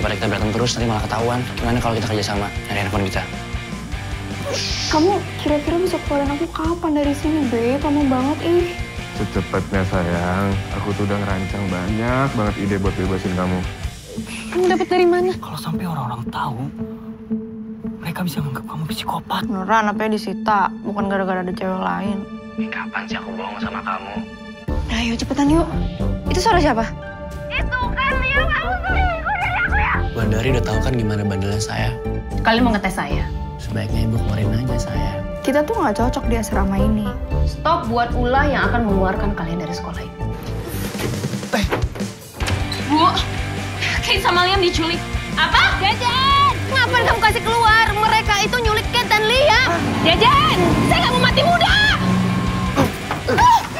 Daripada kita berantem terus, nanti malah ketahuan. Gimana kalau kita kerjasama nyari handphone kita? Kamu kira-kira bisa keluarin aku kapan dari sini, Beb? Lama banget, ih. Secepatnya sayang, aku tuh udah ngerancang banyak banget ide buat bebasin kamu. Kamu dapat dari mana? Kalau sampai orang-orang tahu, mereka bisa menganggap kamu psikopat. Beneran, apa disita? Bukan gara-gara ada cewek lain. Kapan sih aku bohong sama kamu? Ayo cepetan yuk. Itu suara siapa? Itu kan yang aku selingkuh dari aku ya. Bang Dari udah tahu kan gimana bandelnya saya. Kalian mau ngetes saya? Sebaiknya ibu keluarin aja saya. Kita tuh nggak cocok di asrama ini. Stop buat ulah yang akan mengeluarkan kalian dari sekolah ini. Bu, Kate sama Liam diculik. Apa? Jajan! Ngapain kamu kasih keluar? Mereka itu nyulik Kate dan Liam. Jajan! Saya nggak mau mati muda!